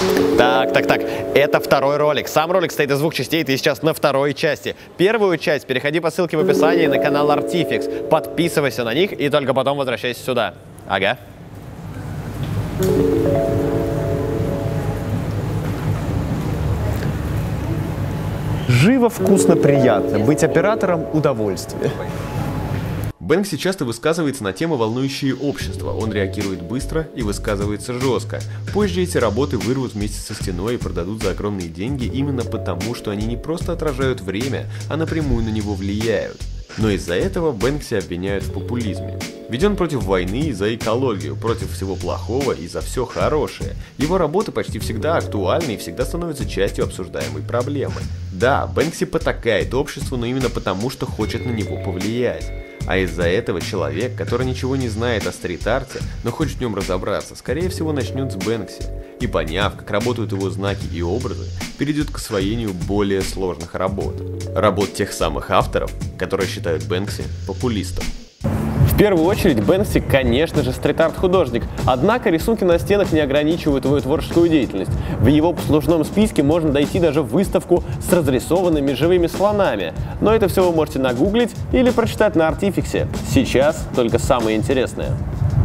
Так. Это второй ролик. Сам ролик состоит из двух частей, ты сейчас на второй части. Первую часть переходи по ссылке в описании на канал Artifex. Подписывайся на них и только потом возвращайся сюда. Ага. Живо, вкусно, приятно. Быть оператором – удовольствие. Бэнкси часто высказывается на темы, волнующие общество. Он реагирует быстро и высказывается жестко. Позже эти работы вырвут вместе со стеной и продадут за огромные деньги именно потому, что они не просто отражают время, а напрямую на него влияют. Но из-за этого Бэнкси обвиняют в популизме. Ведь он против войны и за экологию, против всего плохого и за все хорошее. Его работы почти всегда актуальны и всегда становятся частью обсуждаемой проблемы. Да, Бэнкси потакает обществу, но именно потому, что хочет на него повлиять. А из-за этого человек, который ничего не знает о стрит-арте, но хочет в нем разобраться, скорее всего начнет с Бэнкси. И поняв, как работают его знаки и образы, перейдет к освоению более сложных работ. Работ тех самых авторов, которые считают Бэнкси популистом. В первую очередь, Бэнкси, конечно же, стрит-арт-художник. Однако рисунки на стенах не ограничивают его творческую деятельность. В его послужном списке можно дойти даже в выставку с разрисованными живыми слонами. Но это все вы можете нагуглить или прочитать на Artifex. Сейчас только самое интересное.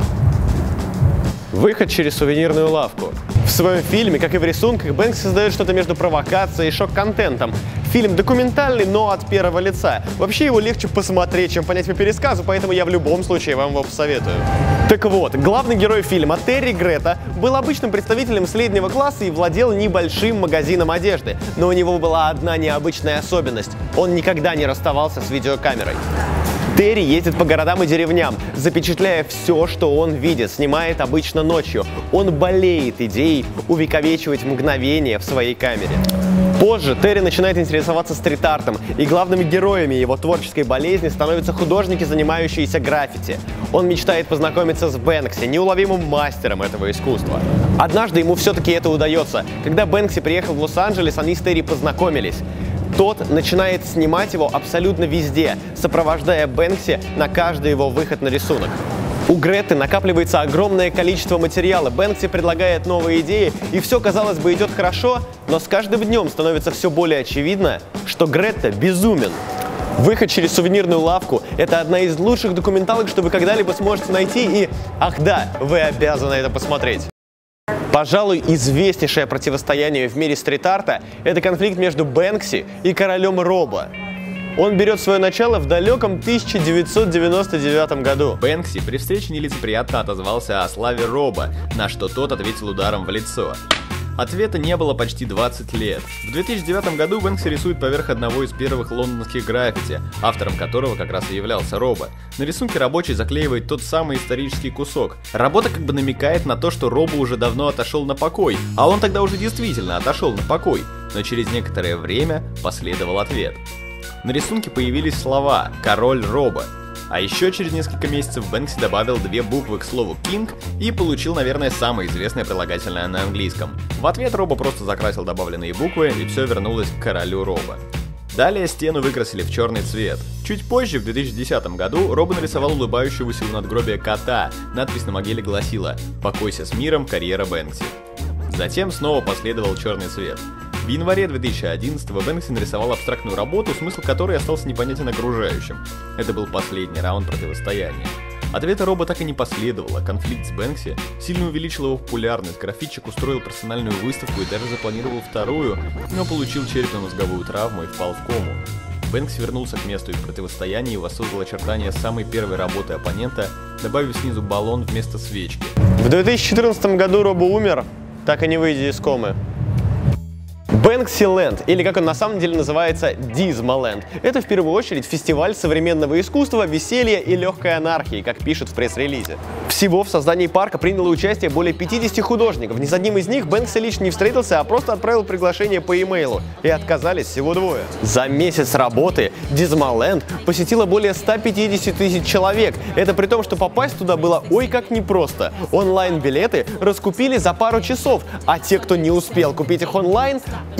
Выход через сувенирную лавку. В своем фильме, как и в рисунках, Бэнкси создает что-то между провокацией и шок-контентом. Фильм документальный, но от первого лица. Вообще его легче посмотреть, чем понять по пересказу, поэтому я в любом случае вам его посоветую. Так вот, главный герой фильма Терри Гретта был обычным представителем среднего класса и владел небольшим магазином одежды. Но у него была одна необычная особенность. Он никогда не расставался с видеокамерой. Терри ездит по городам и деревням, запечатляя все, что он видит, снимает обычно ночью. Он болеет идеей увековечивать мгновение в своей камере. Позже Терри начинает интересоваться стрит-артом, и главными героями его творческой болезни становятся художники, занимающиеся граффити. Он мечтает познакомиться с Бэнкси, неуловимым мастером этого искусства. Однажды ему все-таки это удается. Когда Бэнкси приехал в Лос-Анджелес, они с Терри познакомились. Тот начинает снимать его абсолютно везде, сопровождая Бэнкси на каждый его выход на рисунок. У Гретты накапливается огромное количество материала, Бэнкси предлагает новые идеи, и все, казалось бы, идет хорошо, но с каждым днем становится все более очевидно, что Гретта безумен. Выход через сувенирную лавку – это одна из лучших документалок, что вы когда-либо сможете найти, и, ах да, вы обязаны это посмотреть. Пожалуй, известнейшее противостояние в мире стрит-арта – это конфликт между Бэнкси и королем Робо. Он берет свое начало в далеком 1999 году. Бэнкси при встрече нелицеприятно отозвался о славе Робо, на что тот ответил ударом в лицо. Ответа не было почти 20 лет. В 2009 году Бэнкси рисует поверх одного из первых лондонских граффити, автором которого как раз и являлся Робо. На рисунке рабочий заклеивает тот самый исторический кусок. Работа как бы намекает на то, что Робо уже давно отошел на покой, а он тогда уже действительно отошел на покой. Но через некоторое время последовал ответ. На рисунке появились слова «Король Робо». А еще через несколько месяцев Бэнкси добавил две буквы к слову «King» и получил, наверное, самое известное прилагательное на английском. В ответ Робо просто закрасил добавленные буквы, и все вернулось к королю Робо. Далее стену выкрасили в черный цвет. Чуть позже, в 2010 году, Робо нарисовал улыбающегося у надгробия кота. Надпись на могиле гласила «Покойся с миром, карьера Бэнкси». Затем снова последовал черный цвет. В январе 2011-го Бэнкси нарисовал абстрактную работу, смысл которой остался непонятен окружающим. Это был последний раунд противостояния. Ответа Робо так и не последовало. Конфликт с Бэнкси сильно увеличил его популярность. Граффитчик устроил персональную выставку и даже запланировал вторую, но получил черепно-мозговую травму и впал в кому. Бэнкси вернулся к месту их противостояния и воссоздал очертания самой первой работы оппонента, добавив снизу баллон вместо свечки. В 2014 году Робо умер, так и не выйдя из комы. Бэнксиленд, или как он на самом деле называется, Дизмаленд. Это в первую очередь фестиваль современного искусства, веселья и легкой анархии, как пишут в пресс-релизе. Всего в создании парка приняло участие более 50 художников. Ни с одним из них Бэнкси лично не встретился, а просто отправил приглашение по имейлу. И отказались всего двое. За месяц работы Дизмаленд посетило более 150 тысяч человек. Это при том, что попасть туда было ой как непросто. Онлайн-билеты раскупили за пару часов, а те, кто не успел купить их онлайн, их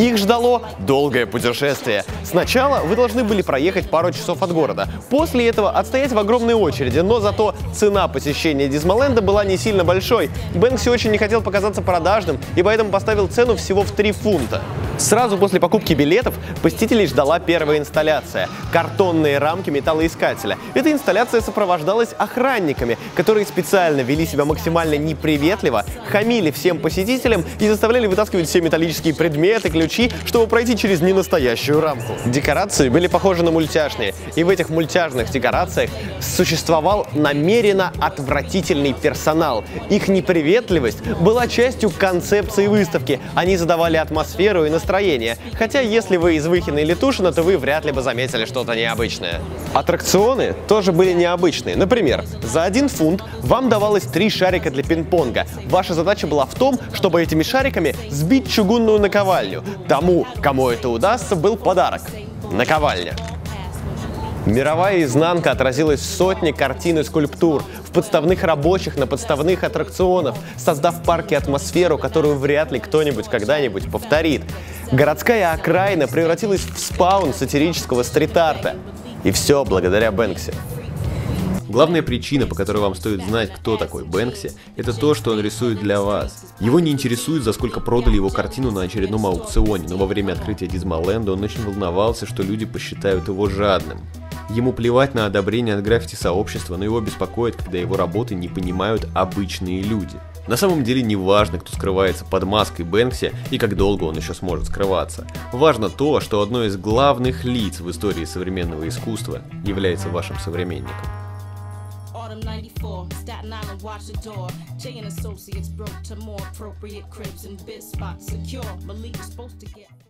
Их ждало долгое путешествие. Сначала вы должны были проехать пару часов от города, после этого отстоять в огромной очереди, но зато цена посещения Дизмаленда была не сильно большой. Бэнкси очень не хотел показаться продажным и поэтому поставил цену всего в 3 фунта. Сразу после покупки билетов посетителей ждала первая инсталляция – картонные рамки металлоискателя. Эта инсталляция сопровождалась охранниками, которые специально вели себя максимально неприветливо, хамили всем посетителям и заставляли вытаскивать все металлические предметы, ключи, чтобы пройти через ненастоящую рамку. Декорации были похожи на мультяшные, и в этих мультяшных декорациях существовал намеренно отвратительный персонал. Их неприветливость была частью концепции выставки. Они задавали атмосферу и настроение. Хотя, если вы из Выхина или Тушина, то вы вряд ли бы заметили что-то необычное. Аттракционы тоже были необычные. Например, за 1 фунт вам давалось 3 шарика для пинг-понга. Ваша задача была в том, чтобы этими шариками сбить чугунную наковальню. Тому, кому это удастся, был подарок – наковальня. Мировая изнанка отразилась в сотне картин и скульптур, в подставных рабочих на подставных аттракционах, создав в парке атмосферу, которую вряд ли кто-нибудь когда-нибудь повторит. Городская окраина превратилась в спаун сатирического стрит-арта. И все благодаря Бэнкси. Главная причина, по которой вам стоит знать, кто такой Бэнкси, это то, что он рисует для вас. Его не интересует, за сколько продали его картину на очередном аукционе, но во время открытия Дизмаленда он очень волновался, что люди посчитают его жадным. Ему плевать на одобрение от граффити-сообщества, но его беспокоит, когда его работы не понимают обычные люди. На самом деле не важно, кто скрывается под маской Бэнкси и как долго он еще сможет скрываться. Важно то, что одно из главных лиц в истории современного искусства является вашим современником. Autumn 94, Staten Island watched the door. Jay and Associates broke to more appropriate cribs and bid spots secure. Malik was supposed to get